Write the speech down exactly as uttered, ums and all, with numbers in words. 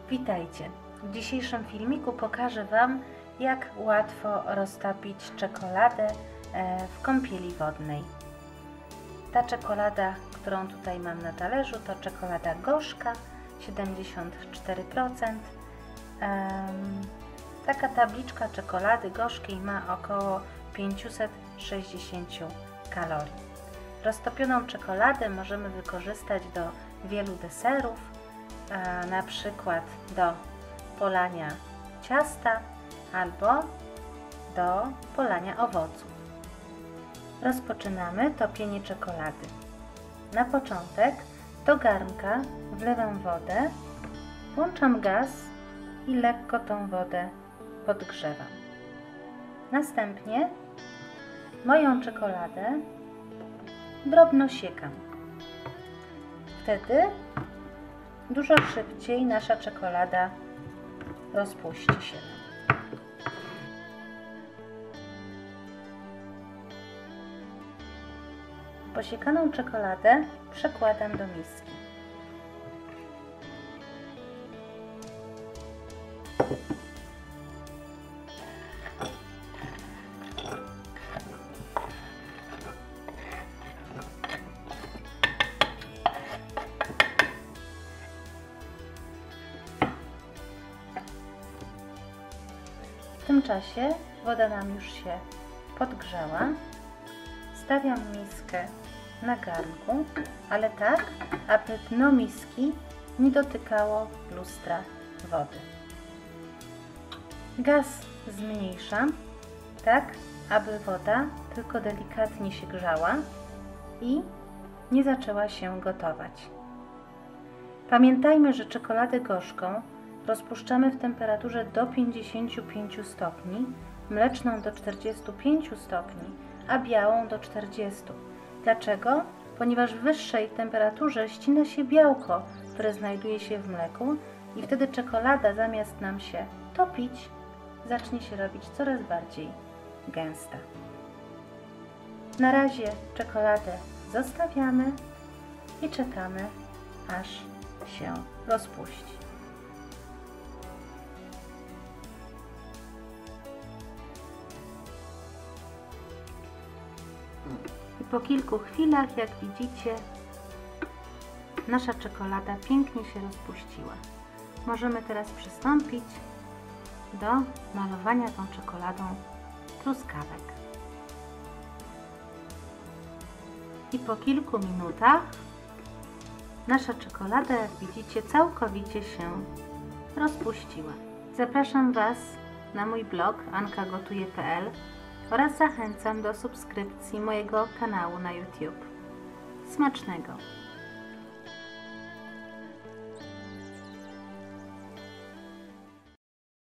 Witajcie! W dzisiejszym filmiku pokażę Wam, jak łatwo roztopić czekoladę w kąpieli wodnej. Ta czekolada, którą tutaj mam na talerzu, to czekolada gorzka, siedemdziesiąt cztery procent. Taka tabliczka czekolady gorzkiej ma około pięćset sześćdziesiąt kalorii. Roztopioną czekoladę możemy wykorzystać do wielu deserów, na przykład do polania ciasta albo do polania owoców. Rozpoczynamy topienie czekolady. Na początek do garnka wlewam wodę, włączam gaz i lekko tą wodę podgrzewam. Następnie moją czekoladę drobno siekam. Wtedy dużo szybciej nasza czekolada rozpuści się. Posiekaną czekoladę przekładam do miski. W tym czasie woda nam już się podgrzała. Stawiam miskę na garnku, ale tak, aby dno miski nie dotykało lustra wody. Gaz zmniejszam, tak, aby woda tylko delikatnie się grzała i nie zaczęła się gotować. Pamiętajmy, że czekoladę gorzką rozpuszczamy w temperaturze do pięćdziesięciu pięciu stopni, mleczną do czterdziestu pięciu stopni, a białą do czterdziestu. Dlaczego? Ponieważ w wyższej temperaturze ścina się białko, które znajduje się w mleku i wtedy czekolada zamiast nam się topić, zacznie się robić coraz bardziej gęsta. Na razie czekoladę zostawiamy i czekamy, aż się rozpuści. I po kilku chwilach, jak widzicie, nasza czekolada pięknie się rozpuściła. Możemy teraz przystąpić do malowania tą czekoladą truskawek. I po kilku minutach nasza czekolada, jak widzicie, całkowicie się rozpuściła. Zapraszam Was na mój blog anka gotuje kropka p l oraz zachęcam do subskrypcji mojego kanału na YouTube. Smacznego!